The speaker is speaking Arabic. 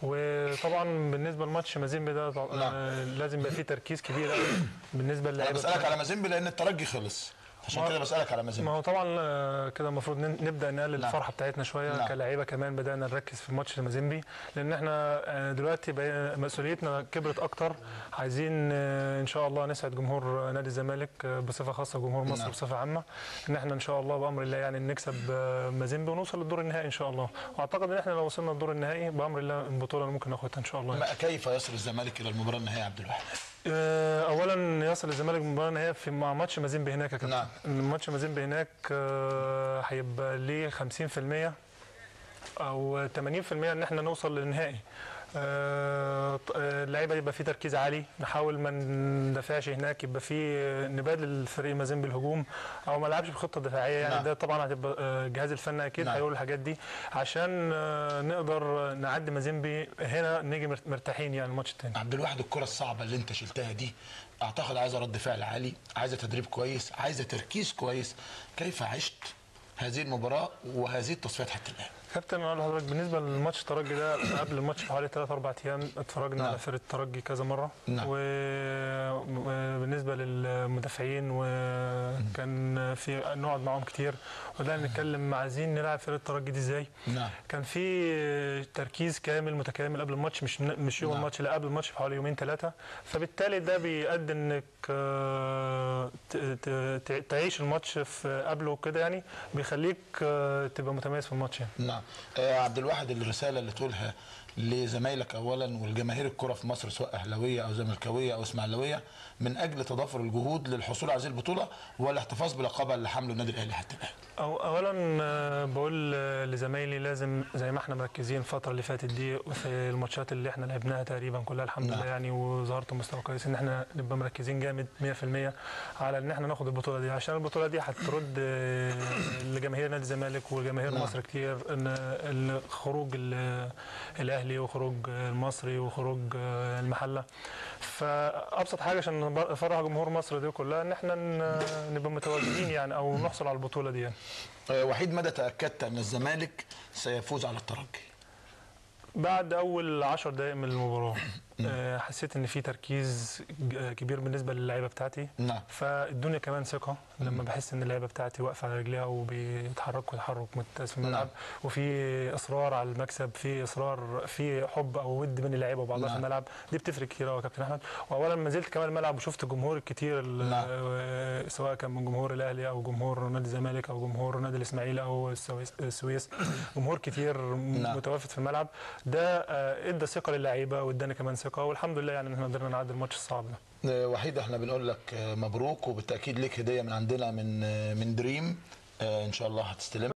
وطبعا بالنسبه لماتش مازيمبي ده لازم يبقى فيه تركيز كبير قوي بالنسبه للاعيبه. انا بسالك على مازيمبي لان الترجي خلص، عشان كده بسالك على مازيمبي. ما هو طبعا كده المفروض نبدا نقلل الفرحه بتاعتنا شويه كلاعيبه، كمان بدانا نركز في ماتش مازيمبي، لان احنا دلوقتي مسؤوليتنا كبرت اكتر. عايزين ان شاء الله نسعد جمهور نادي الزمالك بصفه خاصه، جمهور مصر بصفه عامه، ان احنا ان شاء الله بامر الله يعني نكسب مازيمبي ونوصل للدور النهائي ان شاء الله. واعتقد ان احنا لو وصلنا للدور النهائي بامر الله البطوله ممكن ناخدها ان شاء الله. كيف يصل الزمالك الى المباراه النهائيه يا عبد الواحد؟ اولا يصل الزمالك المباراه النهائيه مع ماتش مازيمبي هناك يا كابتن. ماتش مازيمبي هناك هيبقى ليه 50% او 80% ان احنا نوصل للنهائي. اللعيبه يبقى في تركيز عالي، نحاول ما ندافعش هناك، يبقى في نبادل الفريق مازيمبي الهجوم او ما نلعبش بخطه دفاعيه يعني. ده طبعا هتبقى الجهاز الفني اكيد هيقول الحاجات دي عشان نقدر نعدي مازيمبي هنا، نيجي مرتاحين يعني الماتش الثاني. عبد الواحد، الكره الصعبه اللي انت شلتها دي اعتقد عايزه رد فعل عالي، عايزه تدريب كويس، عايزه تركيز كويس. كيف عشت هذه المباراه وهذه التصفيات حتى الان؟ كابتن اقول لحضرتك بالنسبه للماتش الترجي ده، قبل الماتش بحوالي 3-4 ايام اتفرجنا على فرقه الترجي كذا مره. وبالنسبه للمدافعين وكان في نقعد معاهم كتير وبدانا نتكلم عايزين نلعب فرقه الترجي دي ازاي. كان في تركيز كامل متكامل قبل الماتش، مش يوم الماتش، لا قبل الماتش بحوالي يومين 3. فبالتالي ده بيؤدي انك تعيش الماتش في قبله كده يعني، بيخليك تبقى متميز في الماتش يعني. نعم. عبد الواحد، الرساله اللي تقولها لزمايلك اولا والجماهير الكره في مصر سواء اهلاويه او زملكاويه او اسماعيلاويه من اجل تضافر الجهود للحصول على هذه البطوله والاحتفاظ بلقبها اللي حمله النادي الاهلي حتى الان. اولا بقول لزمايلي لازم زي ما احنا مركزين الفتره اللي فاتت دي في الماتشات اللي احنا لعبناها تقريبا كلها الحمد لله يعني، وظهرت مستوى كويس، ان احنا نبقى مركزين جامد 100% على ان احنا ناخد البطوله دي، عشان البطوله دي هترد لجماهير نادي الزمالك وجماهير مصر كتير ان خروج الاهلي وخروج المصري وخروج المحله. فابسط حاجه عشان نفرح جمهور مصر دي كلها ان احنا نبقى متواجدين يعني، او نحصل على البطوله دي يعني. وحيد، مدى تاكدت ان الزمالك سيفوز على الترجي؟ بعد اول 10 دقائق من المباراه حسيت ان في تركيز كبير بالنسبه للعيبه بتاعتي. فالدنيا كمان ثقه لما بحس ان اللعيبه بتاعتي واقفه على رجليها وبيتحركوا تحرك ممتاز في الملعب، وفي اصرار على المكسب، في اصرار، في حب او ود بين اللعيبه وبعضها في الملعب. دي بتفرق كتير قوي يا كابتن احمد. واولا ما نزلت كمان الملعب وشفت الجمهور الكتير سواء كان من جمهور الاهلي او جمهور نادي الزمالك او جمهور نادي الاسماعيلي او السويس، جمهور كتير متوافد في الملعب. ده ادى ثقه للعيبه وادانا كمان ثقه، والحمد لله يعني ان احنا قدرنا نعدي الماتش الصعب ده. وحيد، احنا بنقول لك مبروك، وبالتاكيد ليك هديه من عندنا من دريم ان شاء الله هتستلمها.